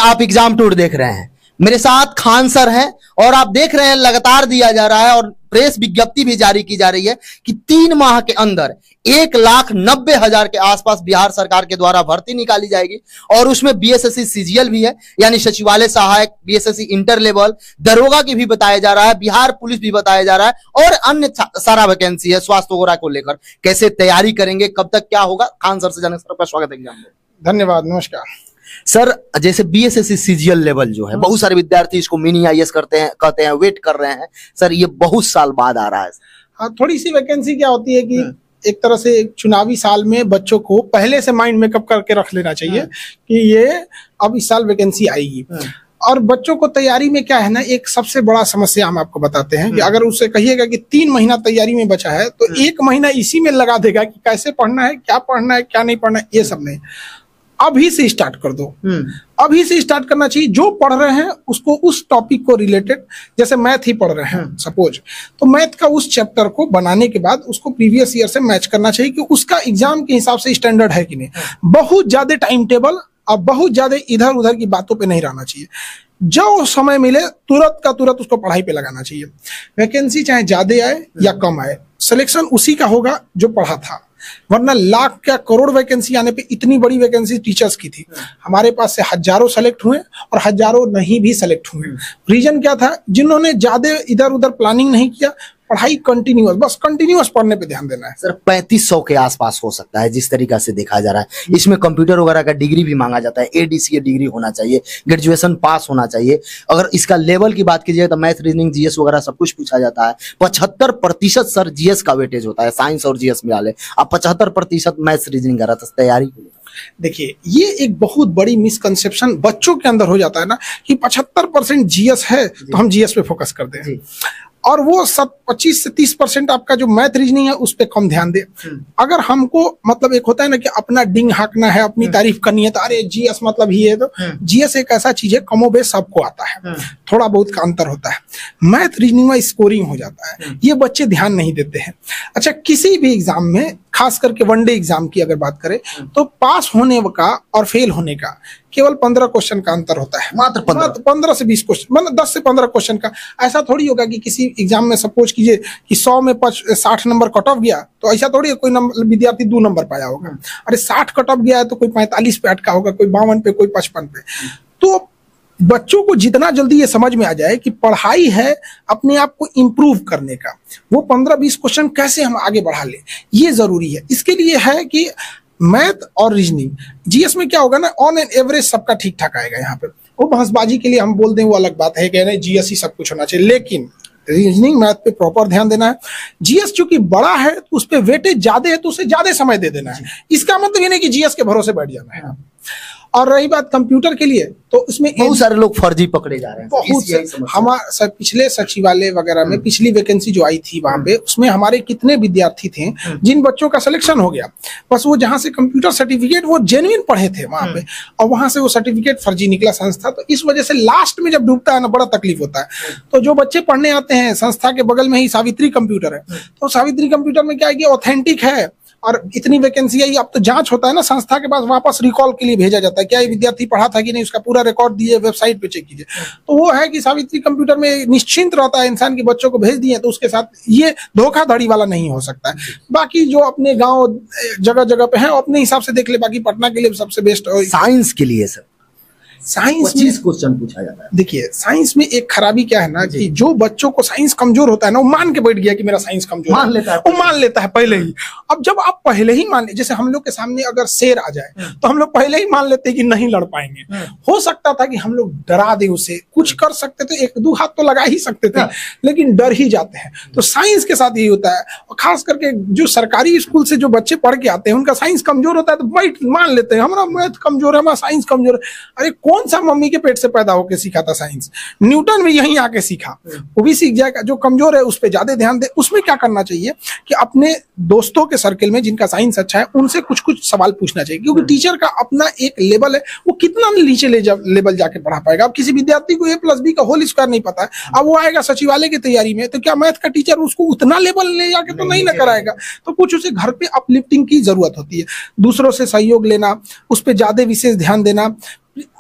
आप exam tour देख रहे हैं, मेरे साथ खान सर हैं और आप देख रहे हैं लगातार दिया जा रहा है और प्रेस विज्ञप्ति भी जारी की जा रही है कि 3 माह के अंदर 1,90,000 के आसपास बिहार सरकार के द्वारा भर्ती निकाली जाएगी और उसमें बीएसएससी सीजीएल भी है, यानी सचिवालय सहायक, बीएसएससी इंटर लेवल, दरोगा की भी बताया जा रहा है, बिहार पुलिस भी बताया जा रहा है और अन्य सारा वैकेंसी है स्वास्थ्य वगैरह को लेकर। कैसे तैयारी करेंगे, कब तक क्या होगा, खान सर से जाने सर का स्वागत है एग्जाम में। धन्यवाद, नमस्कार सर। जैसे बीएसएससी सीजीएल लेवल जो है, बहुत सारे विद्यार्थी इसको मिनी आईएएस कहते हैं, वेट कर रहे हैं सर, ये बहुत साल बाद आ रहा है। हाँ, थोड़ी सी वैकेंसी क्या होती है कि एक तरह से चुनावी साल में बच्चों को पहले से माइंड मेकअप करके रख लेना चाहिए कि ये अब इस साल वैकेंसी आएगी। और बच्चों को तैयारी में क्या है ना, एक सबसे बड़ा समस्या हम आपको बताते हैं कि अगर उससे कहिएगा कि 3 महीना तैयारी में बचा है तो 1 महीना इसी में लगा देगा कि कैसे पढ़ना है, क्या नहीं पढ़ना है, ये सब नहीं। अभी से स्टार्ट कर दो, अभी से स्टार्ट करना चाहिए। जो पढ़ रहे हैं उसको उस टॉपिक को रिलेटेड, जैसे मैथ ही पढ़ रहे हैं सपोज, तो मैथ का उस चैप्टर को बनाने के बाद उसको प्रीवियस ईयर से मैच करना चाहिए कि उसका एग्जाम के हिसाब से स्टैंडर्ड है कि नहीं। बहुत ज्यादा टाइम टेबल और बहुत ज्यादा इधर उधर की बातों पे नहीं रहना चाहिए। जो समय मिले तुरंत का तुरंत उसको पढ़ाई पे लगाना चाहिए। वैकेंसी चाहे ज्यादा आए या कम आए, सिलेक्शन उसी का होगा जो पढ़ा था, वरना लाख क्या करोड़ वैकेंसी आने पे इतनी बड़ी वैकेंसी टीचर्स की थी, हमारे पास से हजारों सेलेक्ट हुए और हजारों नहीं भी सेलेक्ट हुए। रीजन क्या था, जिन्होंने ज्यादा इधर उधर प्लानिंग नहीं किया, पढ़ाई कंटिन्यूअस, बस कंटिन्यूअस पढ़ने पे ध्यान देना है। सर 3500 के आसपास हो सकता है जिस तरीका से देखा जा रहा है। इसमें कंप्यूटर वगैरह का डिग्री भी मांगा जाता है, एडीसी डिग्री होना चाहिए, ग्रेजुएशन पास होना चाहिए। अगर इसका लेवल की बात कीजिए तो मैथ, रीजनिंग, जीएस वगैरह सब कुछ पूछा जाता है। 75% सर जीएस का वेटेज होता है, साइंस और जीएस मिला ले। अब 75% मैथ रीजनिंग कर रहा था तैयारी। देखिए, ये एक बहुत बड़ी मिसकंसेप्शन बच्चों के अंदर हो जाता है ना कि 75% जीएस है तो हम जीएस पे फोकस करते हैं और वो 25 से 30% आपका जो मैथ रीजनिंग है उस पे कम ध्यान दे। अगर हमको मतलब एक होता है ना कि अपना डिंग हाँकना है, अपनी तारीफ करनी है, तो अरे जीएस मतलब ही है, तो जीएस एक ऐसा चीज है कमोबेश सबको आता है, थोड़ा बहुत का अंतर होता है। मैथ रीजनिंग में स्कोरिंग हो जाता है, ये बच्चे ध्यान नहीं देते हैं। अच्छा, किसी भी एग्जाम में, खास करके वनडे एग्जाम की अगर बात करें तो पास होने का और फेल होने का केवल 15 क्वेश्चन का अंतर होता है, मात्र 15 से 20 क्वेश्चन, मतलब 10 से 15 क्वेश्चन का। ऐसा थोड़ी होगा कि किसी एग्जाम में सपोज कीजिए कि 100 में 60 नंबर कट ऑफ गया, तो ऐसा थोड़ी कोई विद्यार्थी 2 नंबर पाया होगा। अरे 60 कट ऑफ गया है तो कोई 45 पे अटका होगा, कोई 52 पे, कोई 55 पे। तो बच्चों को जितना जल्दी ये समझ में आ जाए कि पढ़ाई है अपने आप को इम्प्रूव करने का, वो 15-20 क्वेश्चन कैसे हम आगे बढ़ा ले, ये जरूरी है। इसके लिए है कि मैथ और रीजनिंग, जीएस में क्या होगा ना, ऑन एन एवरेज सबका ठीक ठाक आएगा। यहाँ पे वो बहसबाजी के लिए हम बोल दें वो अलग बात है कि नहीं जीएस ही सब कुछ होना चाहिए, लेकिन रीजनिंग मैथ पे प्रॉपर ध्यान देना है। जीएस चूंकि बड़ा है तो उस पर वेटेज ज्यादा है तो उसे ज्यादा समय दे देना है। इसका मतलब ये नहीं कि जीएस के भरोसे बैठ जाना है। और रही बात कंप्यूटर के लिए, तो इसमें बहुत सारे लोग फर्जी पकड़े जा रहे हैं। बहुत हमारे पिछले सचिवालय वगैरह में पिछली वैकेंसी जो आई थी वहां पे, उसमें हमारे कितने विद्यार्थी थे जिन बच्चों का सिलेक्शन हो गया, बस वो जहां से कंप्यूटर सर्टिफिकेट वो जेन्युइन पढ़े थे वहां पे, और वहां से वो सर्टिफिकेट फर्जी निकला संस्था। तो इस वजह से लास्ट में जब डूबता है ना, बड़ा तकलीफ होता है। तो जो बच्चे पढ़ने आते हैं, संस्था के बगल में ही सावित्री कंप्यूटर है, तो सावित्री कंप्यूटर में क्या है कि ऑथेंटिक है और इतनी वैकेंसी आई, अब तो जांच होता है ना, संस्था के पास वापस रिकॉल के लिए भेजा जाता है, क्या ये विद्यार्थी पढ़ा था कि नहीं, उसका पूरा रिकॉर्ड दिए, वेबसाइट पे चेक कीजिए। तो वो है कि सावित्री कंप्यूटर में निश्चिंत रहता है इंसान, के बच्चों को भेज दिए तो उसके साथ ये धोखाधड़ी वाला नहीं हो सकता है। बाकी जो अपने गाँव जगह जगह पे है अपने हिसाब से देख ले, बाकी पटना के लिए सबसे बेस्ट। साइंस के लिए सर साइंस 25 क्वेश्चन पूछा जाता है। देखिए, साइंस में एक खराबी क्या है ना कि जो बच्चों को साइंस कमजोर होता है ना, वो मान के बैठ गया कि मेरा साइंस कमजोर मान लेता है, वो मान लेता है पहले ही। अब जब आप पहले ही मान ले, जैसे हम लोग के सामने अगर शेर आ जाए तो हम लोग पहले ही मान लेते हैं कि नहीं लड़ पाएंगे। हो सकता था कि हम लोग डरा दे उसे, कुछ कर सकते थे, 1-2 हाथ तो लगा ही सकते थे, लेकिन डर ही जाते हैं। तो साइंस के साथ यही होता है, और खास करके जो सरकारी स्कूल से जो बच्चे पढ़ के आते हैं उनका साइंस कमजोर होता है, तो बैठ मान लेते हैं हमारा मैथ कमजोर है, हमारा साइंस कमजोर है। अरे कौन सा मम्मी के पेट से पैदा होकर सीखा था साइंस? न्यूटन भी यहीं आके सीखा, वो भी सीख जाएगा। जो कमजोर है उस पर ज्यादा ध्यान दे। उसमें क्या करना चाहिए कि अपने दोस्तों के सर्किल में जिनका साइंस अच्छा है उनसे कुछ कुछ सवाल पूछना चाहिए, क्योंकि टीचर का अपना एक लेवल है, वो कितना नीचे लेवल जाके पढ़ा पाएगा। अब किसी विद्यार्थी को a+b का होल स्क्वायर नहीं पता है, अब वो आएगा सचिवालय की तैयारी में, तो क्या मैथ का टीचर उसको उतना लेवल ले जाके तो नहीं ना कराएगा। तो कुछ उसे घर पे अपलिफ्टिंग की जरूरत होती है, दूसरों से सहयोग लेना, उस पर ज्यादा विशेष ध्यान देना।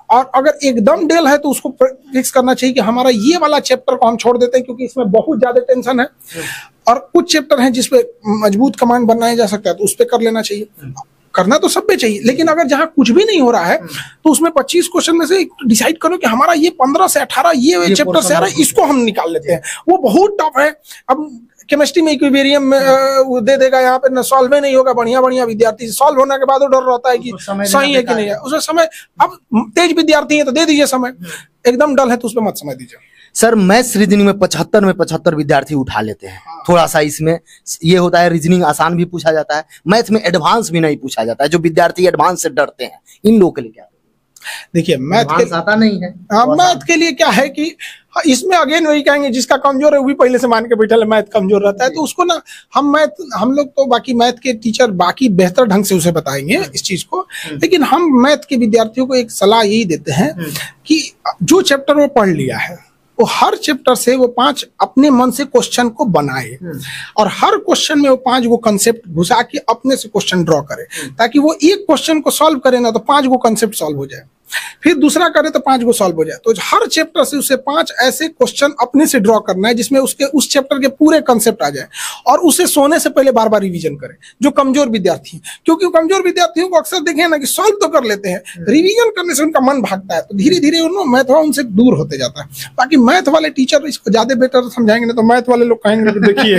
और अगर एकदम डेल है तो उसको फिक्स करना चाहिए कि हमारा ये वाला चैप्टर को हम छोड़ देते हैं क्योंकि इसमें बहुत ज्यादा टेंशन है, और कुछ चैप्टर हैं जिसपे मजबूत कमांड बनाया जा सकता है तो उस पे कर लेना चाहिए। करना तो सब पे चाहिए, लेकिन अगर जहां कुछ भी नहीं हो रहा है तो उसमें 25 क्वेश्चन में से डिसाइड करो कि हमारा ये 15 से 18 ये चैप्टर से आ रहा है, इसको हम निकाल लेते हैं। वो बहुत टफ है। अब केमिस्ट्री में इक्विलिब्रियम में दे देगा, यहाँ पे सॉल्व ही नहीं होगा। बढ़िया बढ़िया विद्यार्थी सॉल्व होने के बाद वो डर रहता है कि सही है कि नहीं है उसमें समय। अब तेज विद्यार्थी है तो दे दीजिए समय, एकदम डल है तो उसमें मत समय दीजिए। सर मैथ्स रीजनिंग में 75 विद्यार्थी उठा लेते हैं। थोड़ा सा इसमें ये होता है, रीजनिंग आसान भी पूछा जाता है, मैथ में एडवांस भी नहीं पूछा जाता है। जो विद्यार्थी एडवांस से डरते हैं, इन लोगों के लिए क्या? देखिए मैथ के आता नहीं है। मैथ के लिए क्या है कि इसमें अगेन वही कहेंगे, जिसका कमजोर है वो भी पहले से मान के बैठा है मैथ कमजोर रहता है, तो उसको ना हम लोग तो बाकी मैथ के टीचर बाकी बेहतर ढंग से उसे बताएंगे इस चीज को, लेकिन हम मैथ के विद्यार्थियों को एक सलाह यही देते हैं कि जो चैप्टर वो पढ़ लिया है वो हर चैप्टर से वो 5 अपने मन से क्वेश्चन को बनाए और हर क्वेश्चन में वो 5 वो कंसेप्ट घुसा के अपने से क्वेश्चन ड्रॉ करे, ताकि वो एक क्वेश्चन को सॉल्व करे ना तो 5 वो कंसेप्ट सॉल्व हो जाए, फिर दूसरा करे तो 5 को सॉल्व हो जाए। तो हर चैप्टर से उसे 5 ऐसे क्वेश्चन अपने से ड्रॉ करना है जिसमें उसके उस चैप्टर के पूरे कंसेप्ट आ जाए, और उसे सोने से पहले बार बार रिवीजन करे। जो कमजोर विद्यार्थी, क्योंकि कमजोर विद्यार्थियों को अक्सर देखें ना कि सॉल्व तो कर लेते हैं, रिवीजन करने से उनका मन भागता है, तो धीरे धीरे मैथ उनसे दूर होते जाता है। बाकी मैथ वाले टीचर इसको ज्यादा बेटर समझाएंगे ना, तो मैथ वाले लोग कहेंगे देखिए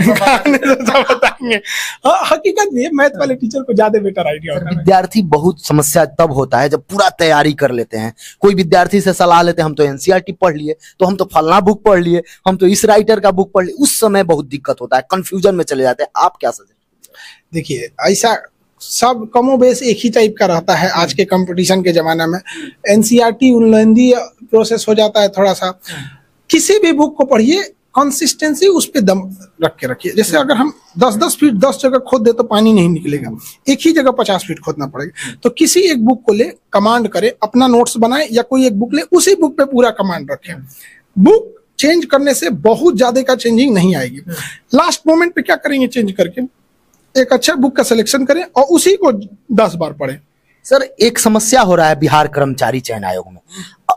बताएंगे। हकीकत में मैथ वाले टीचर को ज्यादा बेटर आइडिया होता है। विद्यार्थी बहुत समस्या तब होता है जब पूरा तैयारी कर लेते हैं। कोई विद्यार्थी से सलाह लेते हैं, हम तो एनसीईआरटी पढ़ लिए, तो हम तो फलना बुक पढ़ लिए, हम तो इस राइटर का बुक पढ़ लिए, उस समय बहुत दिक्कत होता है, कंफ्यूजन में चले जाते हैं। आप क्या सजेस्ट? देखिए ऐसा सब कमोबेश एक ही टाइप का रहता है आज के कंपटीशन के जमाने में। एनसीईआरटी लेंदी प्रोसेस हो जाता है थोड़ा सा। किसी भी बुक को पढ़िए, कंसिस्टेंसी उस पे दम रख के रखिए। जैसे अगर हम 10-10 फीट 10 जगह खोद दे तो पानी नहीं निकलेगा, एक ही जगह 50 फीट खोदना पड़ेगा। तो किसी एक बुक को ले, कमांड करे, अपना नोट्स बनाए, या कोई एक बुक ले, उसी बुक पे पूरा कमांड रखे। बुक चेंज करने से बहुत ज्यादा का चेंजिंग नहीं आएगी। लास्ट मोमेंट पे क्या करेंगे, चेंज करके एक अच्छा बुक का सिलेक्शन करें और उसी को 10 बार पढ़ें। सर एक समस्या हो रहा है बिहार कर्मचारी चयन आयोग में।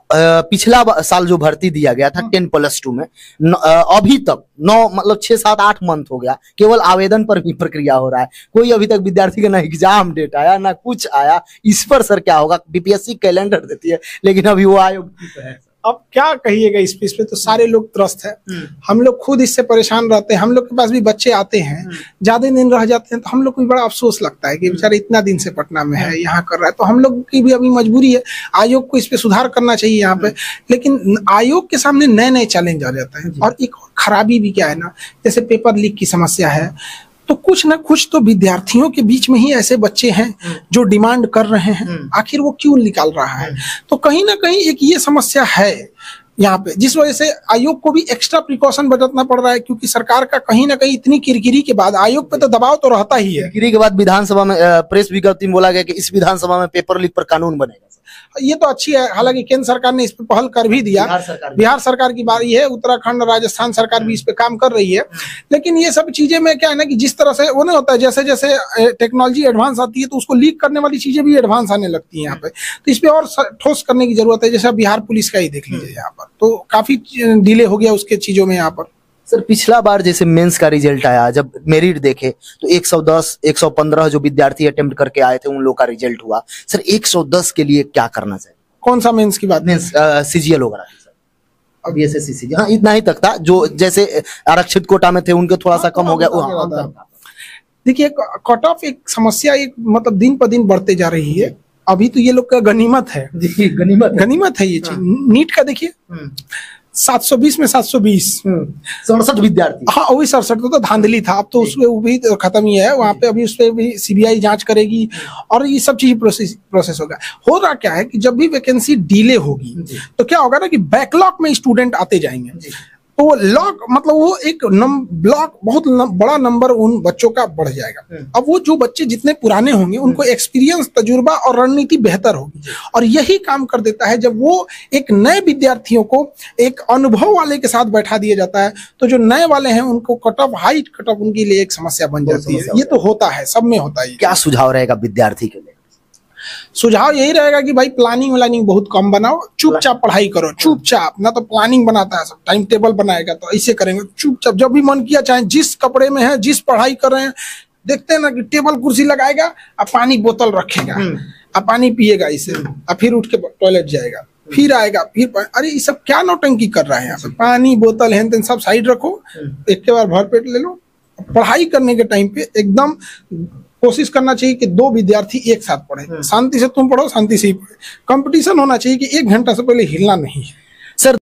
पिछला साल जो भर्ती दिया गया था 10+2 में, अभी तक 6-7-8 मंथ हो गया, केवल आवेदन पर भी प्रक्रिया हो रहा है। कोई अभी तक विद्यार्थी का ना एग्जाम डेट आया ना कुछ आया। इस पर सर क्या होगा? बीपीएससी कैलेंडर देती है, लेकिन अभी वो आयोग है। अब क्या कहिएगा इस पे तो सारे लोग त्रस्त है। हम लोग खुद इससे परेशान रहते हैं। हम लोग के पास भी बच्चे आते हैं, ज्यादा दिन रह जाते हैं, तो हम लोग को भी बड़ा अफसोस लगता है कि बेचारे इतना दिन से पटना में है, यहाँ कर रहा है। तो हम लोग की भी अभी मजबूरी है, आयोग को इस पे सुधार करना चाहिए यहाँ पे। लेकिन आयोग के सामने नए नए चैलेंज आ जाते हैं। और एक खराबी भी क्या है ना, जैसे पेपर लीक की समस्या है, तो कुछ ना कुछ तो विद्यार्थियों के बीच में ही ऐसे बच्चे हैं जो डिमांड कर रहे हैं। आखिर वो क्यों निकाल रहा है? तो कहीं ना कहीं एक ये समस्या है यहाँ पे, जिस वजह से आयोग को भी एक्स्ट्रा प्रिकॉशन बरतना पड़ रहा है, क्योंकि सरकार का कहीं ना कहीं इतनी किरकिरी के बाद आयोग पे तो दबाव तो रहता ही है। किरकिरी के बाद विधानसभा में प्रेस विज्ञप्ति में बोला गया कि इस विधानसभा में पेपर लीक पर कानून बनेगा। ये तो अच्छी है, हालांकि केंद्र सरकार ने इस पे पहल कर भी दिया। बिहार सरकार की बारी है, उत्तराखंड राजस्थान सरकार भी इस पे काम कर रही है। लेकिन ये सब चीजें में क्या है ना कि जिस तरह से वो नहीं होता है, जैसे जैसे टेक्नोलॉजी एडवांस आती है तो उसको लीक करने वाली चीजें भी एडवांस आने लगती है यहाँ पे। तो इस पे और ठोस करने की जरूरत है। जैसे बिहार पुलिस का ही देख लीजिए, यहाँ पर तो काफी डिले हो गया उसके चीजों में। यहाँ पर सर पिछला बार जैसे मेंस का रिजल्ट आया, जब मेरिट देखे तो 110 115 जो विद्यार्थी अटेम्प्ट करके आए थे उन लोग का रिजल्ट हुआ। सर 110 के लिए क्या करना चाहिए? कौन सा मेंस की बात? मेंस सीजीएल वगैरह। अब एसएससी सीजी, हाँ इतना ही तक था। जो जैसे आरक्षित कोटा में थे उनके थोड़ा सा कम हो गया। देखिए कट ऑफ एक समस्या एक मतलब दिन पर दिन बढ़ते जा रही है। अभी तो ये लोग का गनीमत है, गनीमत है ये चीज। नीट का देखिए 720 में 720, 67 विद्यार्थी। हाँ वही 67 तो धांधली था। अब तो उसमें वो भी खत्म ही है। वहां पे अभी उस पर भी सीबीआई जांच करेगी और ये सब चीज प्रोसेस होगा। हो रहा क्या है कि जब भी वैकेंसी डिले होगी तो क्या होगा ना कि बैकलॉग में स्टूडेंट आते जाएंगे। तो वो लॉक मतलब वो एक ब्लॉक बहुत बड़ा नंबर उन बच्चों का बढ़ जाएगा। अब वो जो बच्चे जितने पुराने होंगे उनको एक्सपीरियंस, तजुर्बा और रणनीति बेहतर होगी। और यही काम कर देता है जब वो एक नए विद्यार्थियों को एक अनुभव वाले के साथ बैठा दिया जाता है, तो जो नए वाले हैं उनको cut off, height cut off उनके लिए एक समस्या बन जाती है। ये तो होता है, सब में होता है। क्या सुझाव रहेगा विद्यार्थी के लिए? सुझाव यही रहेगा कि भाई प्लानिंग व्लानिंग बहुत कम बनाओ, चुपचाप पढ़ाई करो, चुपचाप। ना तो प्लानिंग बनाता है सब, टाइम टेबल बनाएगा तो ऐसे करेंगे, चुपचाप जब भी मन किया, चाहे जिस कपड़े में है, जिस पढ़ाई कर रहे हैं, देखते हैं ना कि टेबल कुर्सी लगाएगा और पानी बोतल रखेगा और पानी पिएगा इसे, और फिर उठ के टॉयलेट जाएगा, फिर आएगा, फिर अरे ये सब क्या नौटंकी कर रहा है यहाँ पे। पानी बोतल है सब साइड रखो, एक के बार भर पेट ले लो। पढ़ाई करने के टाइम पे एकदम कोशिश करना चाहिए कि 2 विद्यार्थी एक साथ पढ़े, शांति से तुम पढ़ो, शांति से ही पढ़े। कंपटीशन होना चाहिए कि 1 घंटा से पहले हिलना नहीं है।